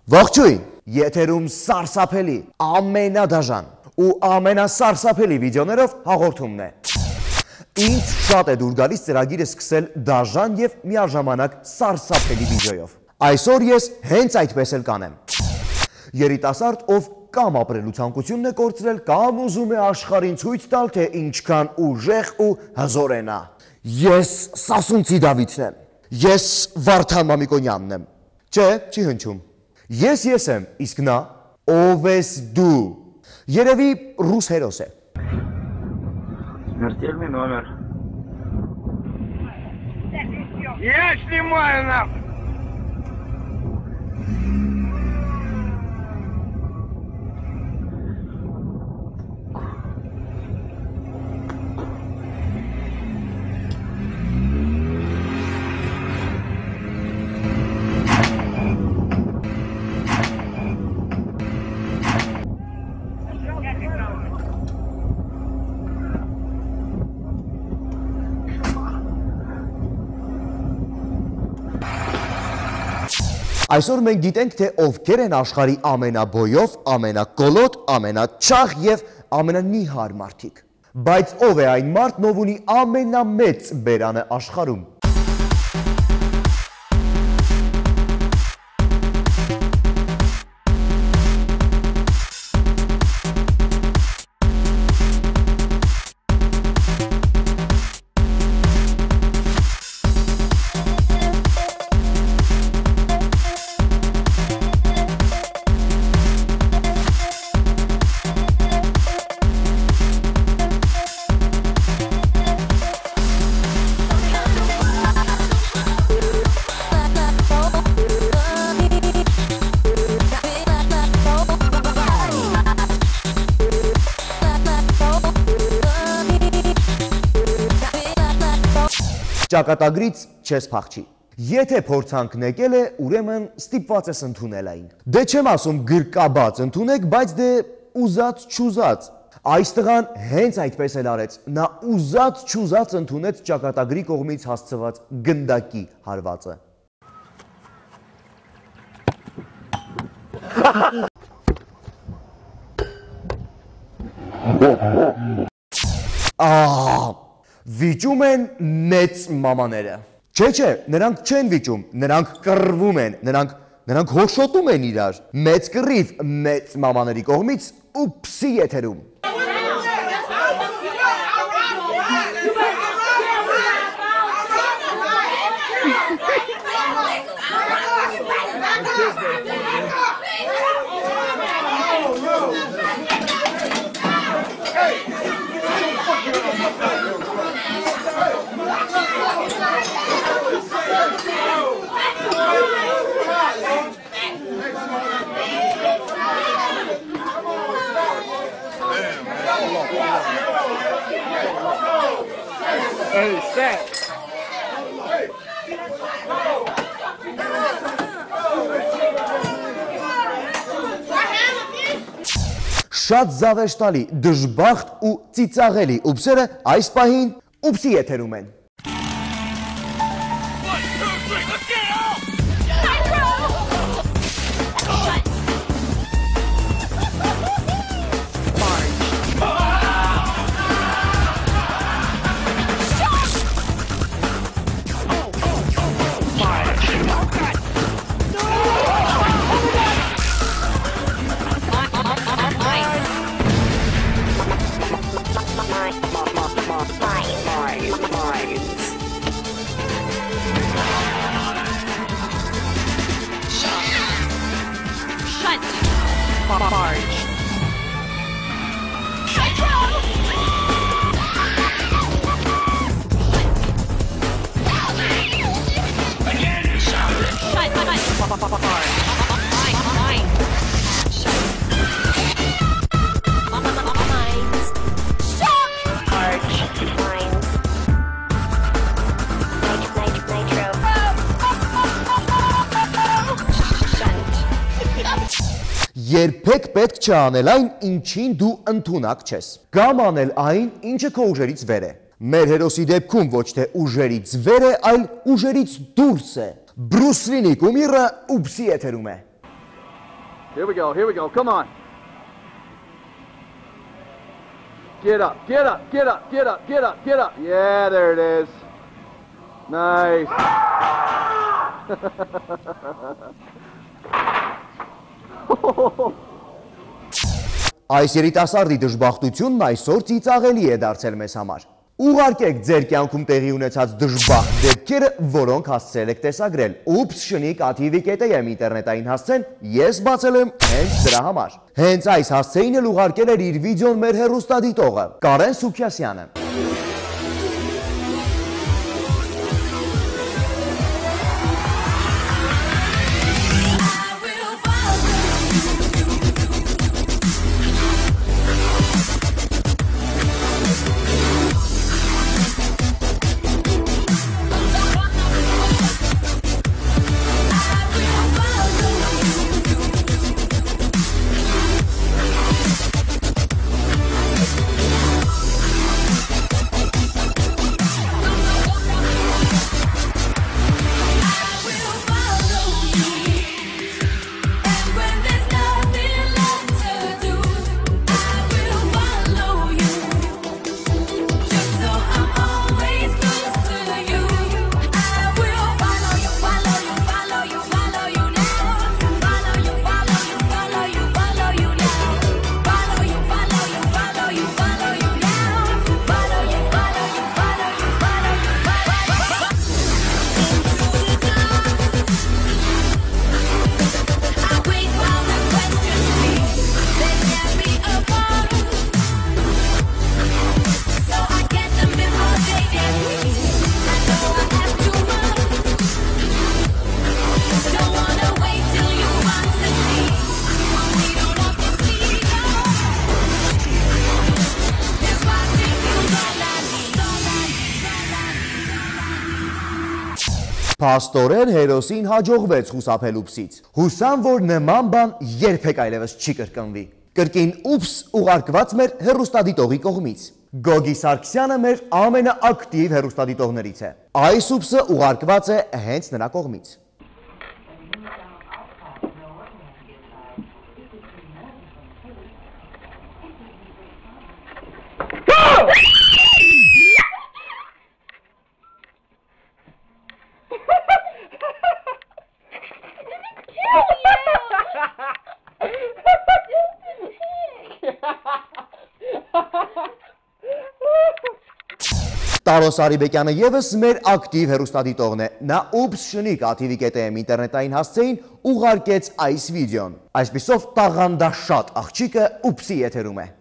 Ողջույն, եթերում սարսափելի, ամենադաժան ու ամենասարսափելի վիդեոներով հաղորդումն է։ Ինձ շատ է դուր գալիս ծրագիրը սկսել դաժան և միաժամանակ սարսափելի վիդեոյով։ Այսօր ես հենց այդպես էլ կանեմ։ Երիտասարդ, ով կամ ապրելու ցանկությունն է կորցրել, կամ ուզում է աշխարհին ցույց տալ, թե ինչքան ուժեղ ու հզոր է նա։ Ես Սասունցի Դավիթն եմ։ Ես Վարդան Մամիկոնյանն եմ։ Չէ, չի հնչում։ Ես եմ, իսկ նա ով ես դու։ Երևի ռուս հերոս է։ Смертельный номер. Я снимаю нахуй. Այսօր մենք գիտենք, թե ովքեր են աշխարհի ամենաբոյով, ամենակոլոտ, ամենաչաղ և ամենանիհար մարդիկ։ Բայց ով է այն մարդն, ով ունի ամենամեծ բերանը աշխարհում։ Ճակատագրից չես փախչի։ Եթե փորձանքն եկել է, ուրեմն ստիպված ես ընդունել այն։ Դե չեմ ասում գրկաբաց ընդունեք, բայց դե ուզած չուզած։ Այս տղան հենց այդպես էլ արեց։ Նա ուզած չուզած ընդունեց ճակատագրի կողմից հասցված գնդակի հարվածը։ Վիճում են մեծ մամաները։ Չէ, նրանք չեն վիճում, նրանք կռվում են, նրանք հոշոտում են իրար։ Մեծ կռիվ մեծ մամաների կողմից ու փսի եթերում։ Hey, set. Շատ զավեշտալի, դժբախտ ու ծիծաղելի ուպսերը այս պահին ուպսի եթերում են։ Երբեք պետք չէ անել այն, ինչին դու ընդունակ չես։ Կամ անել այն, ինչը քո ուժերից վեր է։ Մեր հերոսի դեպքում ոչ թե ուժերից վեր է, այլ ուժերից դուրս է։ Բրուս Լինի կումիրը ուպսի եթերում է։ Here we go, come on. Get up. Yeah, there it is. Nice. Այս երիտասարդի դժբախտությունն այսօր ծիծաղելի է դարձել մեզ համար։ Ուղարկեք ձեր կյանքում տեղի ունեցած դժբախտ դեպքերը, որոնք հասցրել եք տեսագրել։ Ups շնիկ ATV.am ինտերնետային հասցեն ես բացել եմ հենց դրա համար։ Հենց այս հասցեին էլ ուղարկել էր իր վիդեոն մեր հեռուստադիտողը Կարեն Սուքյասյանը։ Փաստորեն հերոսին հաջողվեց խուսափել ուպսից։ Հուսամ, որ նման բան երբեք այլևս չի կրկնվի։ Կրկին ուպս ուղարկված մեր հեռուստադիտողի կողմից։ Գոգի Սարգսյանը մեր ամենաակտիվ հեռուստադիտողներից է։ Այս ուպսը ուղարկված է հենց նրա կողմից։ Տարոս Արիբեկյանը ևս մեր ակտիվ հեռուստադիտողն է։ Նա Ups շնիկ ATV.am ինտերնետային հասցեին ուղարկեց այս վիդեոն։ Այսպիսով տաղանդաշատ աղջիկը Ups-ի եթերում է։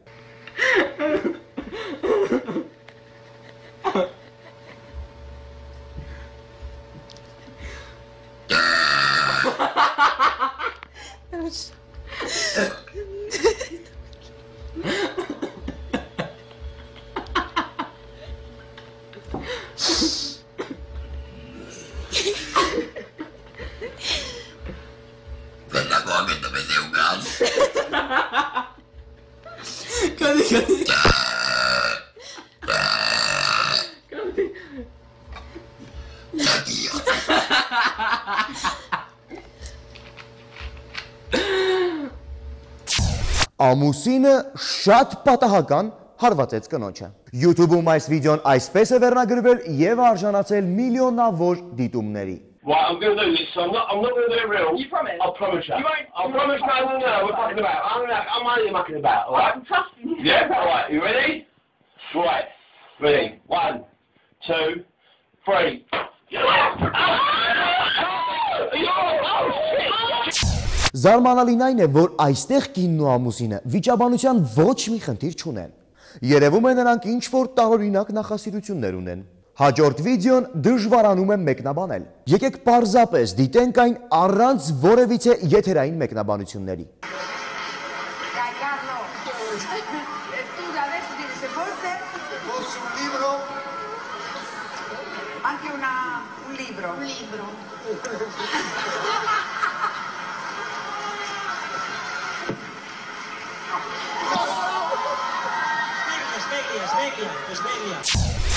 Ամուսինը շատ պատահական հարվածեց կնոջը։ YouTube-ում այս վիդեոն այսպես է վերնագրվել եւ արժանացել միլիոնավոր դիտումների։ Right, I'm going to do this, so I'm not going to do it real. You promise? I promise you. You won't? I promise no, we're fucking about. I'm only mucking about, alright? I'm trusting you. Yeah, alright, you ready? Right, ready. 1, 2, 3. Զարմանալին այն է, որ այստեղ կինն ու ամուսինը վիճաբանության ոչ մի խնդիր չունեն։ Երևում է նրանք ինչ-որ տարօրինակ նախասիրություններ ունեն։ Հաջորդ վիդեոն դժվարանում է մեկնաբանել։ Եկեք պարզապես դիտենք այն առանց որևիցե եթերային մեկնաբանությունների։ Sveglia.